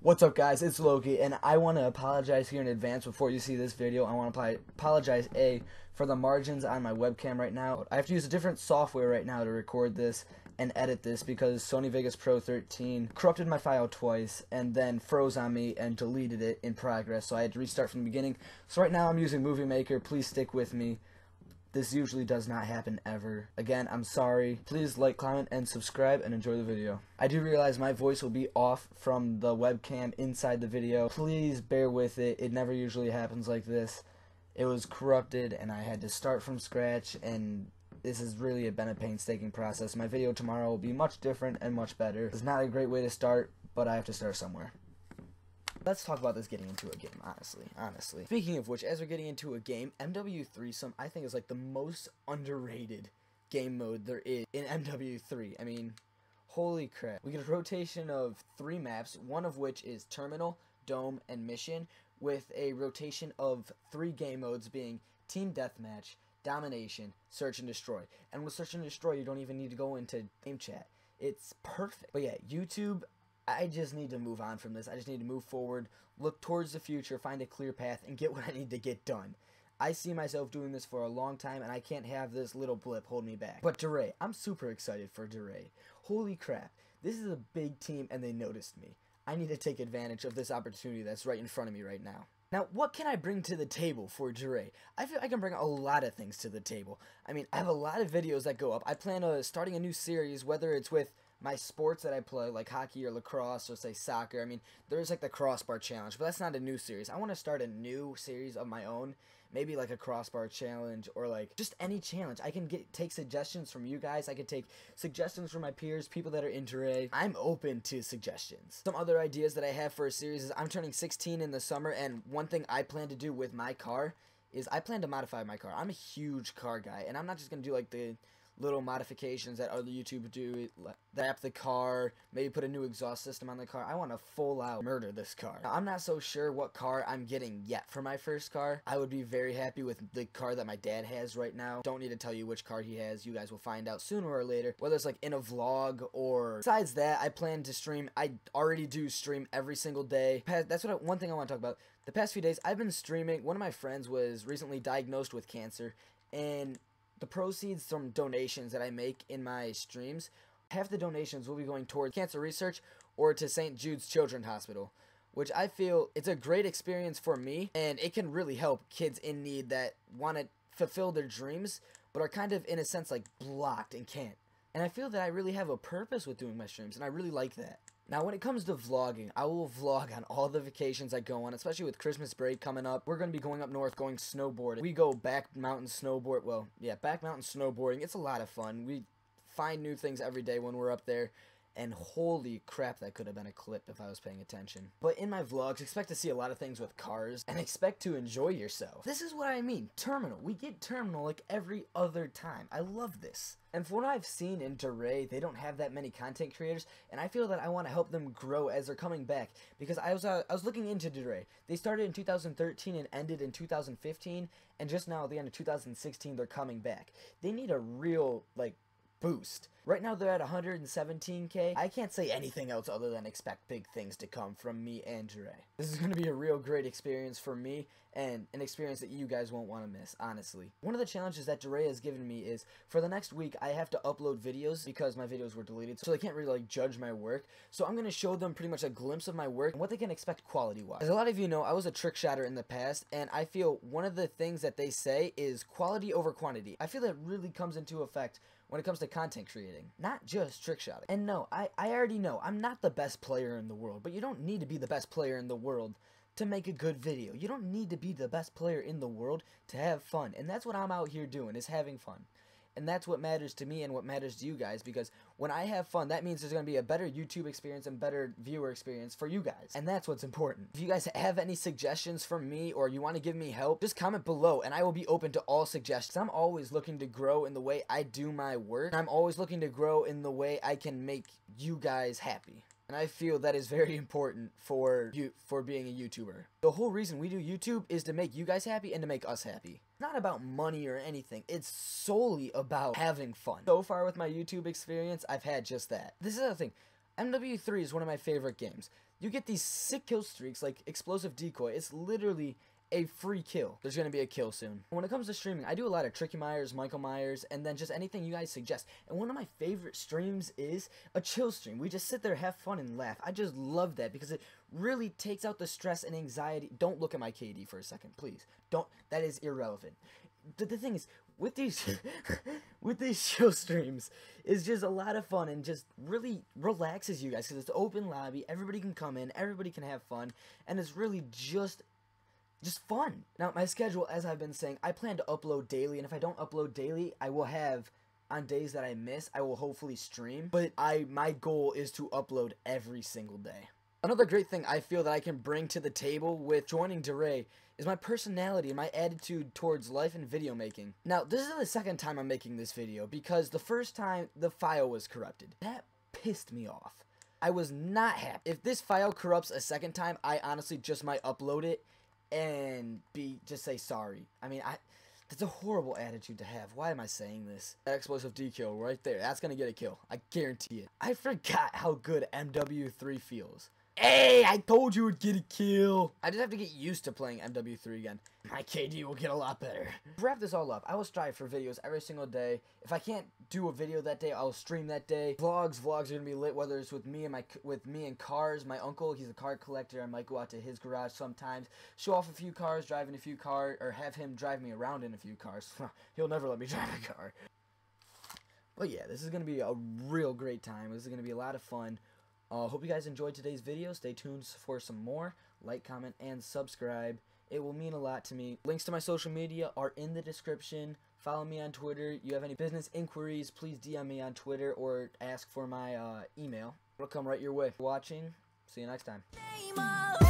What's up, guys? It's Loki, and I want to apologize here in advance before you see this video. I want to apologize, for the margins on my webcam right now. I have to use a different software right now to record this and edit this because Sony Vegas Pro 13 corrupted my file twice and then froze on me and deleted it in progress, so I had to restart from the beginning. So right now I'm using Movie Maker. Please stick with me. This usually does not happen ever. Again, I'm sorry. Please like, comment, and subscribe, and enjoy the video. I do realize my voice will be off from the webcam inside the video. Please bear with it. It never usually happens like this. It was corrupted, and I had to start from scratch, and this has really been a painstaking process. My video tomorrow will be much different and much better. It's not a great way to start, but I have to start somewhere. Let's talk about this getting into a game, honestly. Speaking of which, as we're getting into a game, MW3 I think is like the most underrated game mode there is in MW3. I mean, holy crap. We get a rotation of 3 maps, one of which is Terminal, Dome, and Mission, with a rotation of 3 game modes being Team Deathmatch, Domination, Search and Destroy. And with Search and Destroy, you don't even need to go into game chat. It's perfect. But yeah, YouTube, I just need to move on from this. I just need to move forward, look towards the future, find a clear path, and get what I need to get done. I see myself doing this for a long time, and I can't have this little blip hold me back. But Deray, I'm super excited for Deray. Holy crap. This is a big team, and they noticed me. I need to take advantage of this opportunity that's right in front of me right now. Now, what can I bring to the table for Deray? I feel I can bring a lot of things to the table. I mean, I have a lot of videos that go up. I plan on starting a new series, whether it's with my sports that I play, like hockey or lacrosse or say soccer. I mean, there's like the crossbar challenge, but that's not a new series. I want to start a new series of my own, maybe like a crossbar challenge or like just any challenge. I can take suggestions from you guys. I can take suggestions from my peers, people that are into Deray. I'm open to suggestions. Some other ideas that I have for a series is I'm turning 16 in the summer, and one thing I plan to do with my car is I plan to modify my car. I'm a huge car guy, and I'm not just going to do like the little modifications that other YouTubers do, wrap the car, maybe put a new exhaust system on the car. I want to full out murder this car. Now, I'm not so sure what car I'm getting yet for my first car. I would be very happy with the car that my dad has right now. Don't need to tell you which car he has. You guys will find out sooner or later, whether it's like in a vlog or besides that. I plan to stream. I already do stream every single day. That's one thing I want to talk about. The past few days I've been streaming. One of my friends was recently diagnosed with cancer, and the proceeds from donations that I make in my streams, half the donations will be going towards cancer research or to St. Jude's Children's Hospital, which I feel it's a great experience for me, and it can really help kids in need that want to fulfill their dreams but are kind of, in a sense, like blocked and can't. And I feel that I really have a purpose with doing my streams, and I really like that. Now, when it comes to vlogging, I will vlog on all the vacations I go on, especially with Christmas break coming up. We're going to be going up north, going snowboarding. We go back mountain snowboard. Well, yeah, back mountain snowboarding. It's a lot of fun. We find new things every day when we're up there. And holy crap, that could have been a clip if I was paying attention. But in my vlogs, expect to see a lot of things with cars, and expect to enjoy yourself. This is what I mean. Terminal. We get Terminal like every other time. I love this. And from what I've seen in Deray, they don't have that many content creators, and I feel that I want to help them grow as they're coming back. Because I was looking into Deray. They started in 2013 and ended in 2015, and just now at the end of 2016, they're coming back. They need a real, like, boost. Right now they're at 117k. I can't say anything else other than expect big things to come from me and Jaay. This is going to be a real great experience for me, and an experience that you guys won't want to miss, honestly. One of the challenges that Deray has given me is, for the next week, I have to upload videos because my videos were deleted, so they can't really like judge my work. So I'm going to show them pretty much a glimpse of my work and what they can expect quality-wise. As a lot of you know, I was a trick shotter in the past, and I feel one of the things that they say is quality over quantity. I feel that really comes into effect when it comes to content creating, not just trick shotting. And no, I already know I'm not the best player in the world, but you don't need to be the best player in the world to make a good video. You don't need to be the best player in the world to have fun, and that's what I'm out here doing, is having fun. And that's what matters to me and what matters to you guys, because when I have fun, that means there's going to be a better YouTube experience and better viewer experience for you guys. And that's what's important. If you guys have any suggestions from me or you want to give me help, just comment below and I will be open to all suggestions. I'm always looking to grow in the way I do my work. I'm always looking to grow in the way I can make you guys happy. And I feel that is very important for being a YouTuber. The whole reason we do YouTube is to make you guys happy and to make us happy. It's not about money or anything. It's solely about having fun. So far with my YouTube experience, I've had just that. This is the other thing. MW3 is one of my favorite games. You get these sick kill streaks like Explosive Decoy. It's literally a free kill. There's going to be a kill soon. When it comes to streaming, I do a lot of Tricky Myers, Michael Myers, and then just anything you guys suggest. And one of my favorite streams is a chill stream. We just sit there, have fun, and laugh. I just love that because it really takes out the stress and anxiety. Don't look at my KD for a second, please. Don't. That is irrelevant. The thing is, with these with these chill streams, is just a lot of fun and just really relaxes you guys because it's an open lobby. Everybody can come in, everybody can have fun, and it's really just fun. Now, my schedule, as I've been saying, I plan to upload daily, and if I don't upload daily, I will have, on days that I miss, I will hopefully stream, but my goal is to upload every single day. Another great thing I feel that I can bring to the table with joining Deray is my personality and my attitude towards life and video making. Now, this is the second time I'm making this video, because the first time, the file was corrupted. That pissed me off. I was not happy. If this file corrupts a second time, I honestly just might upload it and just say sorry. I mean, that's a horrible attitude to have. Why am I saying this? That Explosive dekill right there, that's gonna get a kill. I guarantee it. I forgot how good MW3 feels. Hey, I told you would get a kill. I just have to get used to playing MW3 again. My KD will get a lot better. To wrap this all up, I will strive for videos every single day. If I can't do a video that day, I'll stream that day. Vlogs are gonna be lit, whether it's with me and cars. My uncle, he's a car collector. I might go out to his garage sometimes, show off a few cars, drive in a few cars, or have him drive me around in a few cars. He'll never let me drive a car. But yeah, this is gonna be a real great time. This is gonna be a lot of fun. Hope you guys enjoyed today's video. Stay tuned for some more. Like, comment, and subscribe. It will mean a lot to me. Links to my social media are in the description. Follow me on Twitter. You have any business inquiries, please DM me on Twitter or ask for my email. It'll come right your way. Watching. See you next time.